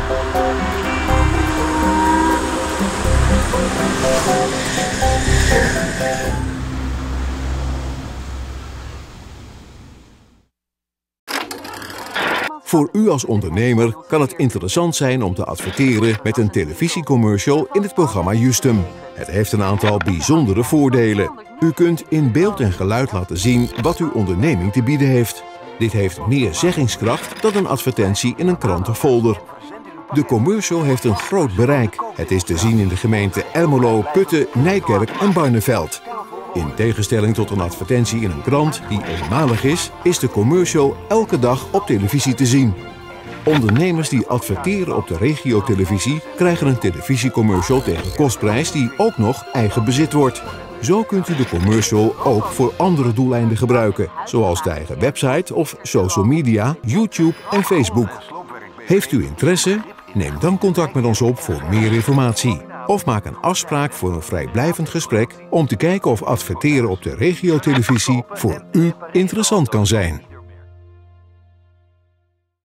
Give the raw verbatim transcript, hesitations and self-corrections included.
Voor u als ondernemer kan het interessant zijn om te adverteren met een televisiecommercial in het programma Justum. Het heeft een aantal bijzondere voordelen. U kunt in beeld en geluid laten zien wat uw onderneming te bieden heeft. Dit heeft meer zeggingskracht dan een advertentie in een krantenfolder. De commercial heeft een groot bereik. Het is te zien in de gemeenten Ermelo, Putten, Nijkerk en Barneveld. In tegenstelling tot een advertentie in een krant die eenmalig is, is de commercial elke dag op televisie te zien. Ondernemers die adverteren op de regiotelevisie krijgen een televisiecommercial tegen kostprijs die ook nog eigen bezit wordt. Zo kunt u de commercial ook voor andere doeleinden gebruiken, zoals de eigen website of social media, YouTube en Facebook. Heeft u interesse? Neem dan contact met ons op voor meer informatie. Of maak een afspraak voor een vrijblijvend gesprek om te kijken of adverteren op de regiotelevisie voor u interessant kan zijn.